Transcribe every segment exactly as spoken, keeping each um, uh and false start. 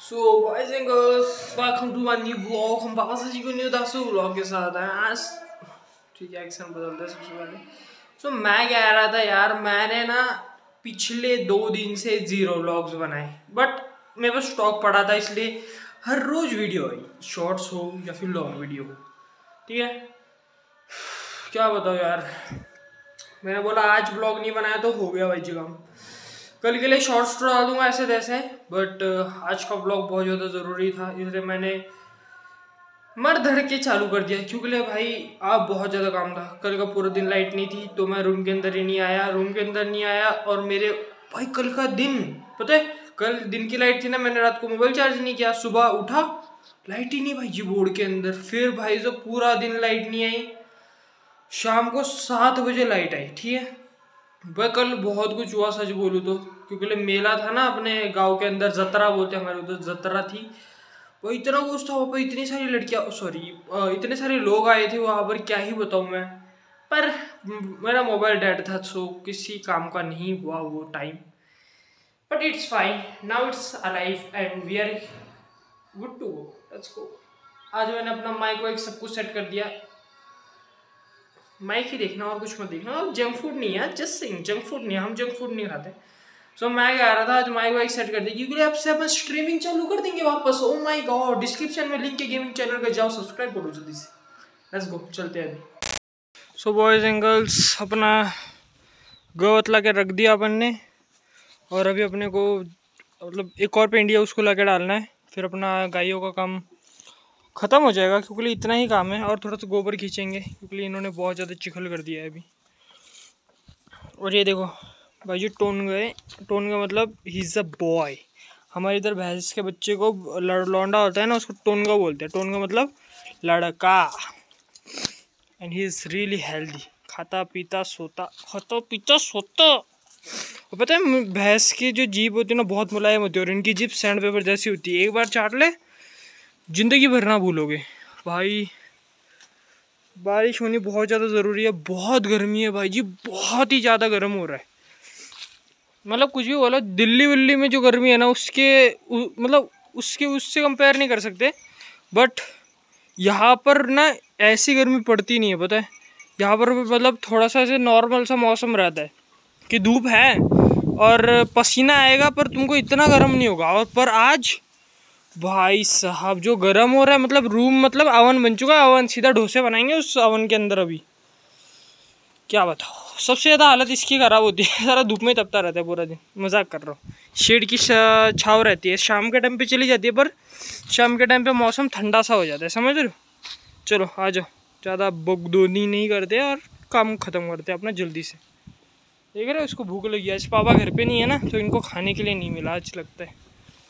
So boys and girls, welcome to my new blog. हम वापस से को न्यू दासू ब्लॉग के साथ हैं आज। ठीक है, एक्शन बदलते हैं सबसे पहले। सो so, मैं कह रहा था यार, मैंने ना पिछले दो दिन से जीरो व्लॉग्स बनाए, बट मेरे पास स्टॉक पड़ा था, इसलिए हर रोज वीडियो आई, शॉर्ट्स हो या फिर लॉन्ग वीडियो हो। ठीक है, क्या बताओ यार, मैंने बोला आज ब्लॉग नहीं बनाया तो हो गया भाई जी काम। कल के लिए शॉर्ट्स तो डाल दूंगा ऐसे तैसे, बट आज का ब्लॉग बहुत ज़्यादा ज़रूरी था, इसलिए मैंने मर धड़ के चालू कर दिया। क्योंकि भाई अब बहुत ज़्यादा काम था। कल का पूरा दिन लाइट नहीं थी तो मैं रूम के अंदर ही नहीं आया रूम के अंदर नहीं आया और मेरे भाई कल का दिन पता है, कल दिन की लाइट थी ना, मैंने रात को मोबाइल चार्ज नहीं किया, सुबह उठा लाइट ही नहीं भाई जी बोर्ड के अंदर। फिर भाई जो पूरा दिन लाइट नहीं आई, शाम को सात बजे लाइट आई। ठीक है भाई, कल बहुत कुछ हुआ सच बोलूँ तो, क्योंकि मेला था ना अपने गांव के अंदर, जतरा बोलते हैं हमारे उधर, जतरा थी वो। इतना कुछ था वहाँ पर, इतनी सारी लड़कियाँ, सॉरी इतने सारे लोग आए थे वहाँ पर, क्या ही बताऊँ मैं। पर मेरा मोबाइल डेड था, सो किसी काम का नहीं हुआ वो time, but it's fine, now it's alive and we are good to go, let's go. आज मैंने अपना माइक वाइक सब कुछ सेट कर दिया। माइक ही देखना और कुछ मत देखना, और जंक फूड नहीं है, जस्ट सिंग, जंक फूड नहीं है, हम जंक फूड नहीं खाते। सो so, मैं कह रहा था आज माइक वाइक सेट कर दी, क्योंकि अब से अपन स्ट्रीमिंग चालू कर देंगे वापस। ओ माय गॉड, डिस्क्रिप्शन में लिंक है गेमिंग चैनल का, जाओ सब्सक्राइब करो जल्दी से। लेट्स गो, चलते हैं अभी। सो बॉयज एंड गर्ल्स, अपना गोवत ला के रख दिया अपन ने, और अभी अपने को मतलब एक और पेंडिया उसको ला के डालना है, फिर अपना गायों का काम ख़त्म हो जाएगा। क्योंकि इतना ही काम है, और थोड़ा सा गोबर खींचेंगे क्योंकि इन्होंने बहुत ज़्यादा चिखल कर दिया है अभी। और ये देखो भाई जी, टोन गए, टोन का मतलब ही इज़ अ बॉय। हमारे इधर भैंस के बच्चे को लौंडा होता है ना, उसको टोनगा बोलते हैं। टोनगा मतलब लड़का। And he is really healthy, खाता पीता सोता, खाता पीता सोता। और पता है भैंस की जो जीभ होती है ना, बहुत मुलायम होती है, और इनकी जीभ सैंड पेपर जैसी होती है। एक बार चाट ले ज़िंदगी भर ना भूलोगे भाई। बारिश होनी बहुत ज़्यादा ज़रूरी है, बहुत गर्मी है भाई जी, बहुत ही ज़्यादा गर्म हो रहा है। मतलब कुछ भी बोलो, दिल्ली विल्ली में जो गर्मी है ना, उसके उ, मतलब उसके उससे कंपेयर नहीं कर सकते। बट यहाँ पर ना ऐसी गर्मी पड़ती नहीं है, पता है। यहाँ पर मतलब थोड़ा सा ऐसे नॉर्मल सा मौसम रहता है कि धूप है और पसीना आएगा, पर तुमको इतना गर्म नहीं होगा। और पर आज भाई साहब जो गर्म हो रहा है, मतलब रूम मतलब अवन बन चुका है, अवन सीधा डोसे बनाएंगे उस अवन के अंदर। अभी क्या बताओ, सबसे ज़्यादा हालत इसकी ख़राब होती है, सारा धूप में तपता रहता है पूरा दिन। मजाक कर रहा हूँ, शेड की छाव रहती है, शाम के टाइम पे चली जाती है, पर शाम के टाइम पे मौसम ठंडा सा हो जाता है, समझ रहे हो। चलो आ जाओ, ज़्यादा बगदोनी नहीं करते और काम ख़त्म करते अपना जल्दी से। देख रहे हो, इसको भूख लगी। आज पापा घर पे नहीं है ना, तो इनको खाने के लिए नहीं मिला आज, लगता है।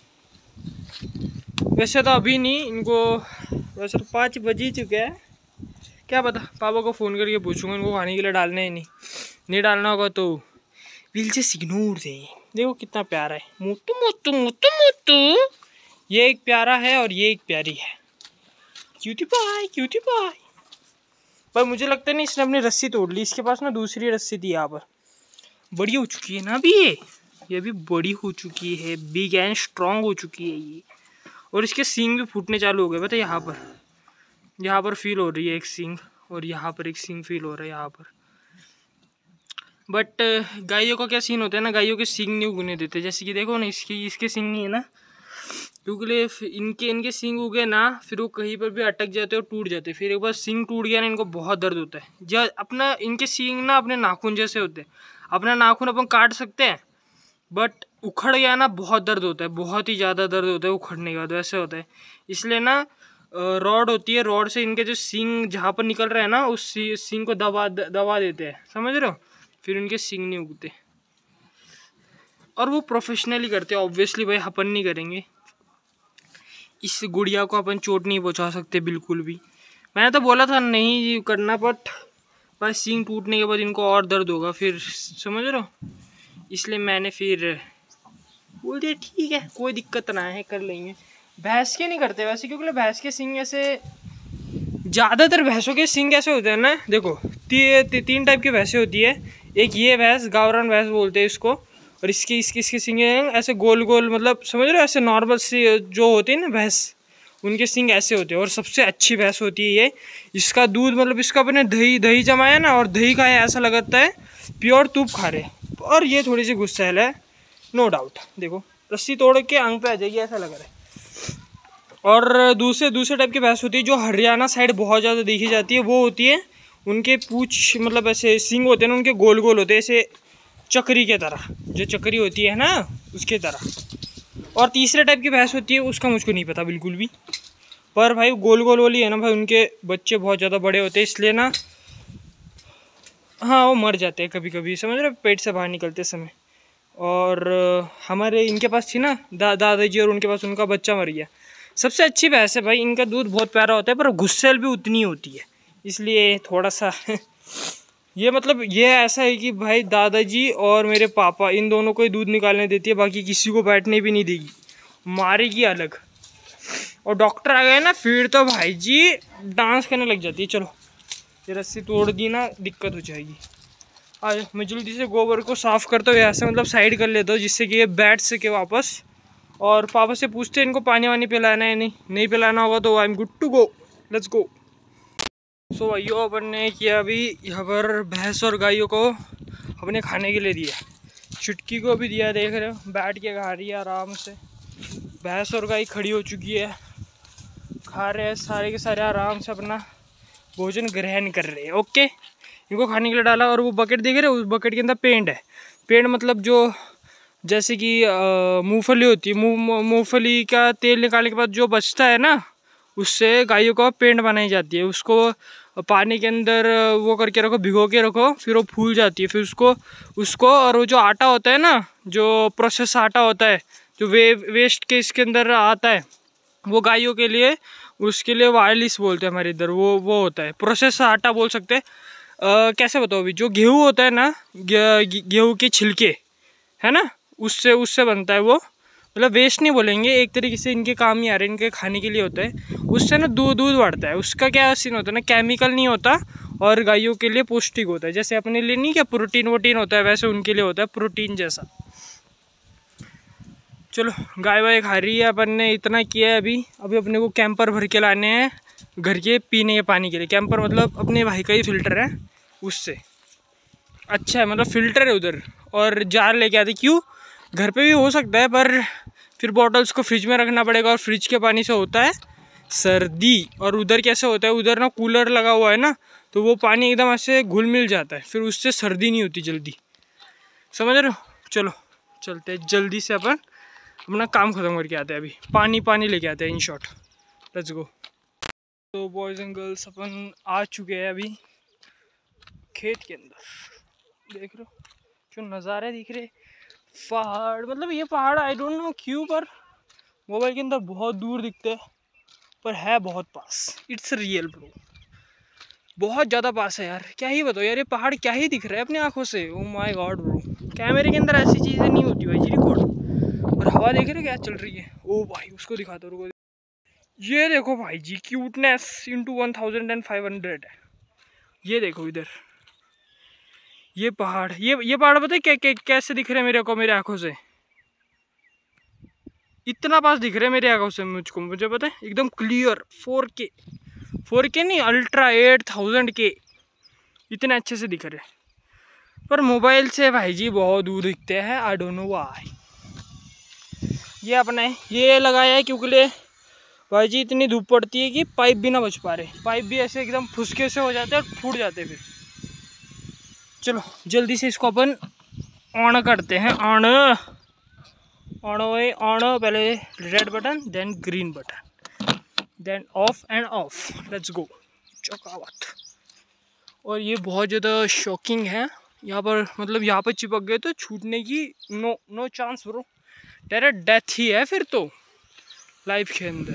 वैसे तो अभी नहीं, इनको वैसे तो पाँच बज ही चुके हैं, क्या पता। पापा को फ़ोन करके पूछूंगा इनको खाने के लिए डालना है, नहीं नहीं डालना होगा तो विल जस्ट इग्नोर दे। देखो कितना प्यारा है, मोटू मोटू मोटू मोटू। ये एक प्यारा है और ये एक प्यारी है, क्यूटी पाई क्यूटी पाई। पर मुझे लगता है नहीं, इसने अपनी रस्सी तोड़ ली। इसके पास ना दूसरी रस्सी थी, यहाँ पर बड़ी हो चुकी है ना अभी, ये ये भी बड़ी हो चुकी है, बिग एंड स्ट्रॉन्ग हो चुकी है ये। और इसके सींग भी फूटने चालू हो गए, पता है। यहाँ पर यहाँ पर फील हो रही है एक सींग, और यहाँ पर एक सींग फील हो रहा है यहाँ पर। बट गायों का क्या सीन होता है ना, गायों के सींग नहीं उगने देते। जैसे कि देखो ना, इसकी इसके सींग नहीं है ना, क्योंकि इनके इनके सींग उगे ना, फिर वो कहीं पर भी अटक जाते हैं और टूट जाते हैं। फिर एक बार सींग टूट गया ना, इनको बहुत दर्द होता है। जब अपना इनके सींग ना अपने नाखून जैसे होते हैं, अपना नाखून अपन काट सकते हैं, बट उखड़ गया ना बहुत दर्द होता है, बहुत ही ज़्यादा दर्द होता है उखड़ने के बाद, वैसे होता है। इसलिए ना रॉड होती है, रॉड से इनके जो सींग जहाँ पर निकल रहे हैं ना, उस सींग को दबा दबा देते हैं, समझ रहे हो। फिर उनके सींग नहीं उगते, और वो प्रोफेशनली करते हैं ऑब्वियसली भाई, अपन नहीं करेंगे। इस गुड़िया को अपन चोट नहीं पहुँचा सकते बिल्कुल भी। मैंने तो बोला था नहीं करना, बट बस सींग टूटने के बाद इनको और दर्द होगा फिर, समझ रहे हो। इसलिए मैंने फिर बोल दिया ठीक है, कोई दिक्कत ना है, कर लेंगे। भैंस के नहीं करते वैसे, क्योंकि भैंस के सींग ऐसे, ज़्यादातर भैंसों के सींग ऐसे होते हैं ना। देखो ती, ती, तीन टाइप की भैंसें होती है। एक ये भैंस, गावरान भैंस बोलते हैं इसको, और इसकी इसकी इसके सींग ऐसे गोल गोल, मतलब समझ रहे हो, ऐसे नॉर्मल सी जो होती है ना भैंस, उनके सींग ऐसे होते हैं। और सबसे अच्छी भैंस होती है ये। इसका दूध मतलब इसका अपने दही दही जमाया ना और दही खाया, ऐसा लगता है प्योर तूप खा रहे। और ये थोड़ी सी गुस्सैल है नो डाउट। देखो रस्सी तोड़ के आंग पे आ जाएगी ऐसा लग रहा है। और दूसरे दूसरे टाइप की भैंस होती है जो हरियाणा साइड बहुत ज़्यादा देखी जाती है, वो होती है उनके पूँछ मतलब ऐसे सींग होते हैं ना, उनके गोल गोल होते हैं ऐसे चक्री के तरह, जो चक्री होती है ना उसके तरह। और तीसरे टाइप की भैंस होती है उसका मुझको नहीं पता बिल्कुल भी, पर भाई गोल गोल वाली है ना भाई, उनके बच्चे बहुत ज़्यादा बड़े होते हैं इसलिए ना, हाँ वो मर जाते हैं कभी कभी, समझ रहे, पेट से बाहर निकलते समय। और हमारे इनके पास थी ना दा दादाजी, और उनके पास उनका बच्चा मर गया। सबसे अच्छी भैंस है भाई, इनका दूध बहुत प्यारा होता है, पर गुस्सेल भी उतनी होती है, इसलिए थोड़ा सा ये मतलब ये ऐसा है कि भाई दादाजी और मेरे पापा इन दोनों को ही दूध निकालने देती है, बाकी किसी को बैठने भी नहीं देगी, मारेगी अलग। और डॉक्टर आ गए ना फिर तो भाई जी डांस करने लग जाती है। चलो ये रस्सी तोड़ दी ना, दिक्कत हो जाएगी। आज मैं जल्दी से गोबर को साफ़ करता हूँ ऐसे, मतलब साइड कर लेता हूँ जिससे कि ये बैठ सके वापस। और पापा से पूछते हैं इनको पानी वानी पिलाना है, नहीं नहीं पिलाना होगा तो I am good to go, let's go. So भाइयों अपन ने किया अभी यहाँ पर भैंस और गायों को अपने खाने के लिए दिया, चुटकी को भी दिया, देख रहे हो बैठ के खा रही है आराम से। भैंस और गाय खड़ी हो चुकी है, खा रहे हैं सारे के सारे आराम से अपना भोजन ग्रहण कर रहे हैं। ओके इनको खाने के लिए डाला। और वो बकेट देख रहे हो, उस बकेट के अंदर पेंट है। पेंट मतलब जो जैसे कि मूंगफली होती है, मूंगफली का तेल निकालने के बाद जो बचता है ना, उससे गायों को पेंट बनाई जाती है। उसको पानी के अंदर वो करके रखो, भिगो के रखो, फिर वो फूल जाती है। फिर उसको उसको और वो जो आटा होता है ना, जो प्रोसेस आटा होता है, जो वे वेस्ट के इसके अंदर आता है, वो गायों के लिए, उसके लिए वायलिस बोलते हैं हमारे इधर, वो वो होता है प्रोसेस आटा बोल सकते हैं। कैसे बताओ, अभी जो गेहूँ होता है ना, गेहूँ के छिलके है ना, उससे उससे बनता है वो, मतलब वेस्ट नहीं बोलेंगे, एक तरीके से इनके काम ही आ रहे हैं, इनके खाने के लिए होता है। उससे ना दूध दूध बढ़ता है। उसका क्या सीन होता है ना, केमिकल नहीं होता और गायों के लिए पौष्टिक होता है। जैसे अपने लिए नहीं क्या प्रोटीन वोटीन होता है, वैसे उनके लिए होता है प्रोटीन जैसा। चलो गाय वाय खा रही है, अपन ने इतना किया है अभी। अभी अपने को कैंपर भर के लाने हैं घर के पीने के पानी के लिए। कैंपर मतलब अपने भाई का ही फिल्टर है, उससे अच्छा है, मतलब फिल्टर है उधर। और जार लेके आते, क्यों घर पे भी हो सकता है, पर फिर बॉटल्स को फ्रिज में रखना पड़ेगा, और फ्रिज के पानी से होता है सर्दी। और उधर कैसे होता है, उधर ना कूलर लगा हुआ है ना, तो वो पानी एकदम ऐसे घुल मिल जाता है, फिर उससे सर्दी नहीं होती जल्दी, समझ रहे हो। चलो चलते हैं जल्दी से, अपन अपना काम ख़त्म करके आते हैं। अभी पानी पानी लेके आते हैं इन शॉर्ट, लेट्स गो। तो बॉयज़ एंड गर्ल्स अपन आ चुके हैं अभी खेत के अंदर। देख रहे हो जो नज़ारे दिख रहे, पहाड़, मतलब ये पहाड़ आई डोंट नो क्यों, पर मोबाइल के अंदर बहुत दूर दिखते हैं, पर है बहुत पास। इट्स रियल ब्रो, बहुत ज़्यादा पास है यार। क्या ही बताओ यार, ये पहाड़ क्या ही दिख रहा है अपनी आंखों से। ओ माय गॉड ब्रो, कैमरे के अंदर ऐसी चीज़ें नहीं होती भाई जी रिकॉर्ड। और हवा देख रहे क्या चल रही है, ओ भाई उसको दिखाता हूँ, रुको। ये देखो भाई जी, cuteness into one thousand and five hundred है। ये देखो इधर ये पहाड़, ये ये पहाड़ पता है क्या, क्या कैसे दिख रहे हैं मेरे को, मेरे आंखों से इतना पास दिख रहे हैं मेरे आंखों से मुझको, मुझे पता है एकदम क्लियर। फोर के फोर के नहीं, अल्ट्रा एट थाउजेंड के, इतने अच्छे से दिख रहे। पर मोबाइल से भाई जी बहुत दूर दिखते हैं, आई डोंट नो व्हाई। ये अपना है, ये लगाया है क्योंकि भाई जी इतनी धूप पड़ती है कि पाइप भी ना बच पा रहे। पाइप भी ऐसे एकदम फुसके से हो जाते हैं और फूट जाते फिर। चलो जल्दी से इसको अपन ऑन करते हैं। ऑन ऑन हुए ऑन, पहले red button then green button then off and off, let's go चौकावत। और ये बहुत ज़्यादा शॉकिंग है यहाँ पर, मतलब यहाँ पर चिपक गए तो छूटने की no no chance bro, direct death ही है फिर तो लाइफ के अंदर।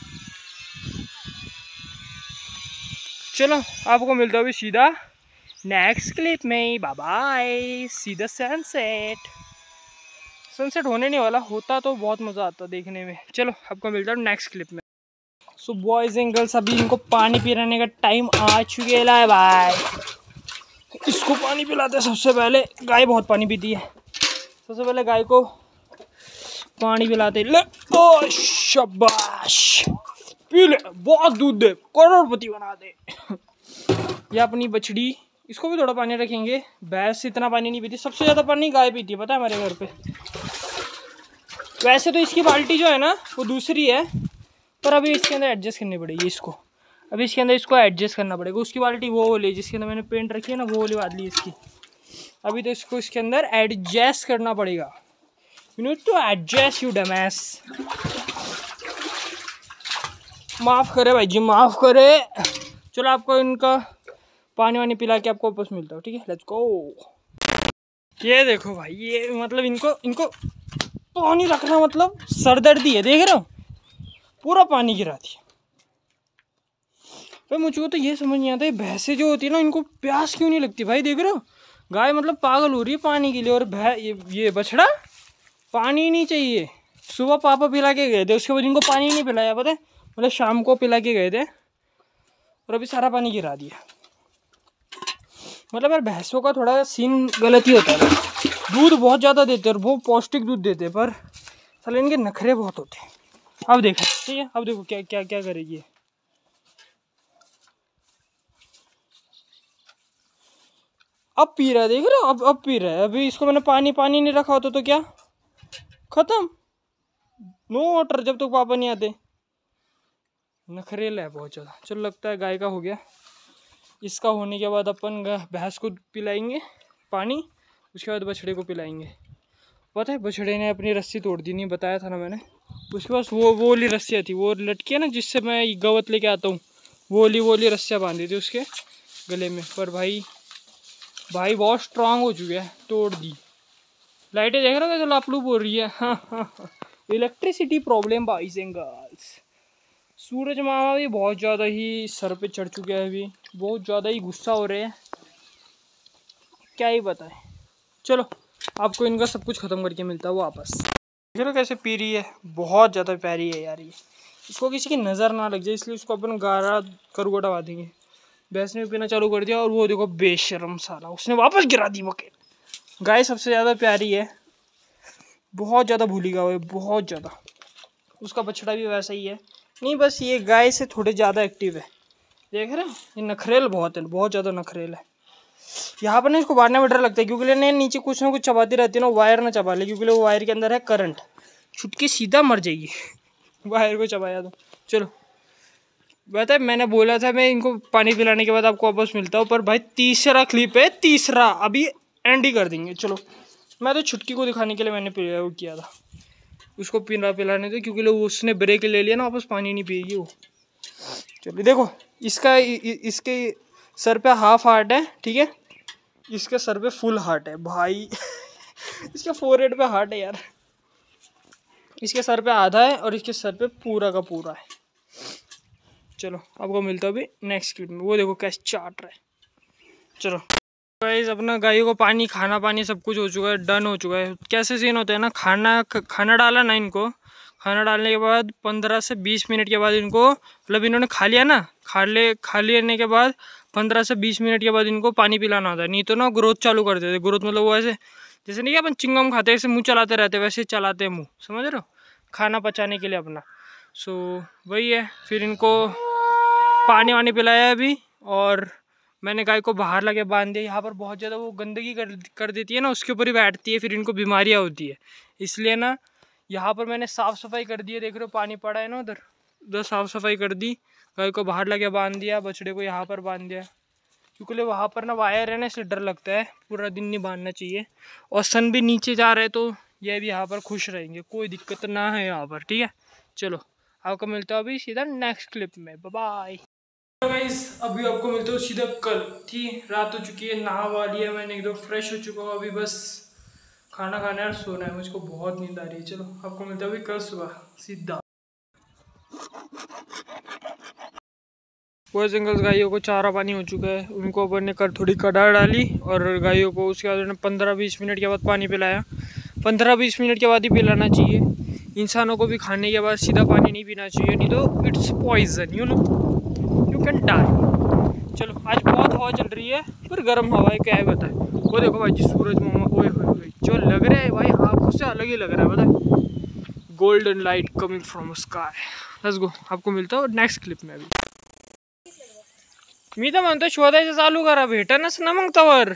चलो आपको मिलता है सीधा नेक्स्ट क्लिप में, बाय बाय। सीधा सनसेट, सनसेट होने नहीं वाला, होता तो बहुत मज़ा आता देखने में। चलो आपको मिलता है नेक्स्ट क्लिप में। सो बॉयज़ एंड गर्ल्स, अभी इनको पानी पिलाने का टाइम आ चुके है। बाय, इसको पानी पिलाते सबसे पहले। गाय बहुत पानी पीती है, सबसे पहले गाय को पानी पिलाते, ले ओ शाबाश, पी ले, बहुत दूध दे, करोड़पति बना दे। ये अपनी बछड़ी, इसको भी थोड़ा पानी रखेंगे। भैंस इतना पानी नहीं पीती, सबसे ज़्यादा पानी गाय पीती है, पता है हमारे घर पे। वैसे तो इसकी बाल्टी जो है ना वो दूसरी है, पर अभी इसके अंदर एडजस्ट करनी पड़ेगी इसको। अभी इसके अंदर इसको एडजस्ट करना पड़ेगा। उसकी बाल्टी वो वाली जिसके अंदर मैंने पेंट रखी है ना, वो वाली बाल्टी इसकी। अभी तो इसको इसके अंदर एडजस्ट करना पड़ेगा। You need to adjust you dumbass. माफ़ करे भाई जी, माफ़ करे। चलो आपको इनका पानी वानी पिला के आपको वापस मिलता हूँ, ठीक है। Let's go. ये देखो भाई, ये मतलब इनको इनको पानी रखना मतलब सरदर्दी है, देख रहे हो, पूरा पानी गिरा दिया भाई। मुझको तो ये समझ नहीं आता है, भैंसें जो होती है ना, इनको प्यास क्यों नहीं लगती भाई। देख रहे हो, गाय मतलब पागल हो रही है पानी के लिए, और भै ये, ये बछड़ा पानी ही नहीं चाहिए। सुबह पापा पिला के गए थे, उसके बाद इनको पानी नहीं पिलाया, पता है, मतलब शाम को पिला के गए थे, और अभी सारा पानी गिरा दिया। मतलब यार भैंसों का थोड़ा सीन गलत ही होता है। दूध बहुत ज़्यादा देते हैं और बहुत पौष्टिक दूध देते हैं, पर साले इनके नखरे बहुत होते हैं। अब देखो, ठीक है, अब देखो क्या क्या क्या करेगी। अब पी रहा है, देख रहे हो, अब अब पी रहा है। अभी इसको मैंने पानी पानी नहीं रखा होता तो क्या खत्म, नो वाटर जब तक तो पापा नहीं आते। नखरेला है बहुत ज़्यादा। चलो लगता है गाय का हो गया। इसका होने के बाद अपन भैंस को पिलाएंगे पानी, उसके बाद बछड़े को पिलाएंगे। पता है बछड़े ने अपनी रस्सी तोड़ दी, नहीं बताया था ना मैंने। उसके पास वो वो वाली रस्सियाँ थी, वो लटकी है ना जिससे मैं गवत लेके आता हूँ, वो वाली वो वाली रस्सियाँ बांधी थी उसके गले में। पर भाई भाई बहुत स्ट्रांग हो चुके हैं, तोड़ दी। लाइटें देख रहे हो कैसे लापलूप हो रही है। हाँ हाँ हाँ, electricity problem boys and girls. सूरज मामा भी बहुत ज़्यादा ही सर पे चढ़ चुके हैं, अभी बहुत ज़्यादा ही गुस्सा हो रहे हैं, क्या ही बताएं। चलो आपको इनका सब कुछ ख़त्म करके मिलता है वापस। चलो कैसे पी रही है, बहुत ज़्यादा प्यारी है यार ये। इसको किसी की नज़र ना लग जाए इसलिए उसको अपन गारा करुआ दबा देंगे। भैंस ने पीना चालू कर दिया, और वो देखो बेशरम साला, उसने वापस गिरा दी बकेट। गाय सबसे ज़्यादा प्यारी है, बहुत ज़्यादा भूली गाय है, बहुत ज़्यादा। उसका बछड़ा भी वैसा ही है, नहीं बस ये गाय से थोड़े ज़्यादा एक्टिव है। देख रहे हैं, ये नखरेल बहुत है, बहुत ज़्यादा नखरेल है। यहाँ पर ना इसको बांटने में डर लगता है, क्योंकि लेने नीचे कुछ ना कुछ चबाती रहती है ना, वायर ना चबा ले, क्योंकि वो वायर के अंदर है करंट, छुटकी सीधा मर जाएगी वायर को चबाया तो। चलो बता, मैंने बोला था मैं इनको पानी पिलाने के बाद आपको वापस मिलता हूँ, पर भाई तीसरा क्लिप है, तीसरा अभी एंड ही कर देंगे। चलो मैं तो छुटकी को दिखाने के लिए मैंने वो किया था, उसको पीना पिलाने थे, क्योंकि लोग उसने ब्रेक ले लिया ना, वापस पानी नहीं पिएगी वो। चलो देखो, इसका इसके सर पे हाफ हार्ट है, ठीक है, इसके सर पे फुल हार्ट है भाई इसके फोरहेड पे हार्ट है यार। इसके सर पे आधा है और इसके सर पे पूरा का पूरा है। चलो आपको मिलता है अभी नेक्स्ट क्लिप में। वो देखो कैसे चाट रहा है। चलो गाइस, अपना गायों को पानी, खाना पानी सब कुछ हो चुका है, डन हो चुका है। कैसे सीन होता है ना, खाना खाना डाला ना इनको, खाना डालने के बाद पंद्रह से बीस मिनट के बाद इनको, मतलब इन्होंने खा लिया ना, खा ले खा लेने के बाद पंद्रह से बीस मिनट के बाद इनको पानी पिलाना होता है। नहीं तो ना ग्रोथ चालू कर देते। ग्रोथ मतलब वो ऐसे जैसे नहीं कि अपन चिंगम खाते ऐसे मुँह चलाते रहते, वैसे चलाते हैं मुँह, समझ रहे हो, खाना पचाने के लिए अपना। सो वही है। फिर इनको पानी वानी पिलाया अभी, और मैंने गाय को बाहर लगे बांध दिया। यहाँ पर बहुत ज़्यादा वो गंदगी कर कर देती है ना, उसके ऊपर ही बैठती है, फिर इनको बीमारियाँ होती है। इसलिए ना यहाँ पर मैंने साफ़ सफाई कर दी है। देख रहे हो पानी पड़ा है ना उधर, उधर साफ़ सफाई कर दी। गाय को बाहर लगे बांध दिया, बछड़े को यहाँ पर बांध दिया, क्योंकि वहाँ पर ना वायर है ना, इसलिए डर लगता है। पूरा दिन नहीं बांधना चाहिए, और सन भी नीचे जा रहे तो ये भी यहाँ पर खुश रहेंगे, कोई दिक्कत ना है यहाँ पर, ठीक है। चलो आपको मिलता है अभी सीधा नेक्स्ट क्लिप में, बाय बाय। तो गाइस अभी आपको मिलता हूँ सीधा कल, ठीक। रात हो चुकी है, नहा वाली है मैंने, एकदम फ्रेश हो चुका हूँ। अभी बस खाना खाना है और सोना है, मुझको बहुत नींद आ रही है। चलो आपको मिलता है अभी कल सुबह सीधा। बॉयज एंड गर्ल्स, गायों को चारा पानी हो चुका है, उनको अपन ने कर थोड़ी कड़ा डाली, और गायों को उसके बाद उन्होंने पंद्रह बीस मिनट के बाद पानी पिलाया। पंद्रह बीस मिनट के बाद ही पिलाना चाहिए। इंसानों को भी खाने के बाद सीधा पानी नहीं पीना चाहिए, नहीं तो it's poison, you know, you can die. चलो आज बहुत हवा चल रही है, पर गर्म हवा है, क्या है बताए। वो देखो भाई जी सूरज मामा, ओए होए जो लग रहा है भाई आँखों से अलग ही लग रहा है, पता golden light coming from sky. Let's go, आपको मिलता हूँ नेक्स्ट क्लिप में। अभी मी तर म्हणतो शोधायचं चालू करा, भेटनच ना मग तवर।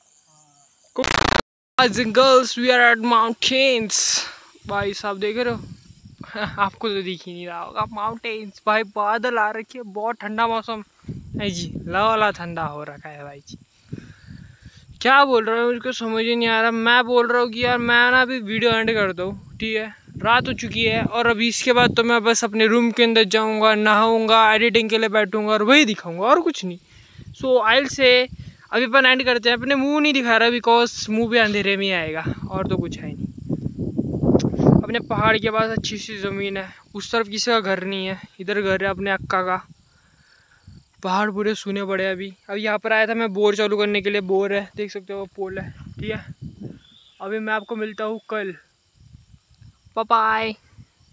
Boys and girls, we are at mountains। भाई साहब देख रहे हो आपको तो दिख ही नहीं रहा होगा माउंटेन्स। भाई बादल आ रखे है, बहुत ठंडा मौसम है जी, लवाला ठंडा हो रखा है भाई जी। क्या बोल रहा हूँ मुझको समझ ही नहीं आ रहा। मैं बोल रहा हूँ कि यार मैं ना अभी वीडियो एंड कर दूँ, ठीक है, रात हो चुकी है और अभी इसके बाद तो मैं बस अपने रूम के अंदर जाऊँगा, नहाऊँगा, एडिटिंग के लिए बैठूँगा और वही दिखाऊँगा और कुछ नहीं। सो आई से अभी अपन एंड करते हैं। अपने मुंह नहीं दिखा रहा बिकॉज मुंह भी अंधेरे में ही आएगा और तो कुछ है नहीं। अपने पहाड़ के पास अच्छी सी ज़मीन है, उस तरफ किसी का घर नहीं है, इधर घर है अपने अक्का का। पहाड़ पूरे सुने पड़े अभी। अभी यहाँ पर आया था मैं बोर चालू करने के लिए, बोर है देख सकते हो, पोल है, ठीक है। अभी मैं आपको मिलता हूँ कल, बाय बाय।